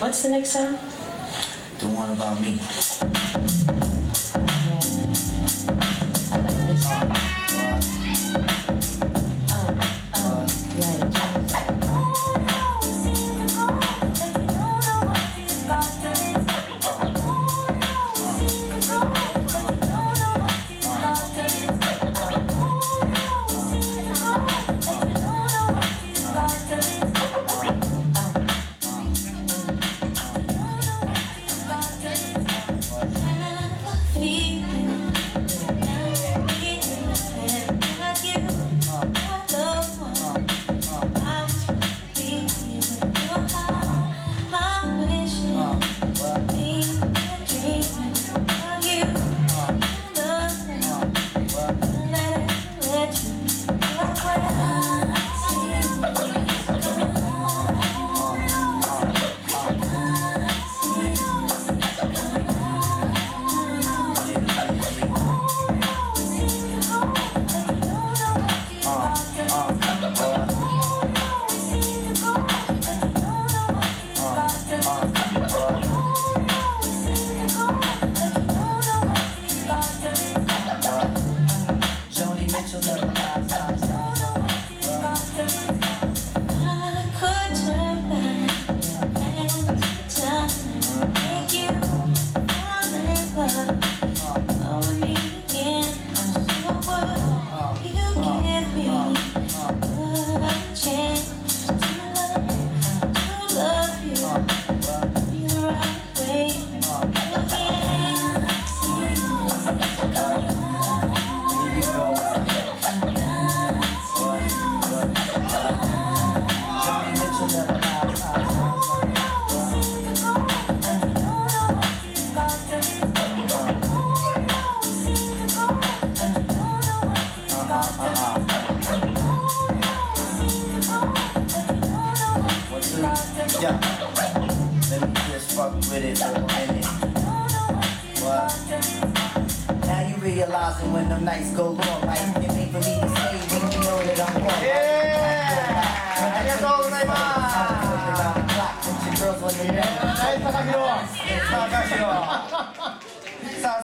What's the next song? The one about me. I like this song. Right. Yeah, let me just fuck with it for a minute. What? Now you realizing when them nights go long, right? It ain't for me to say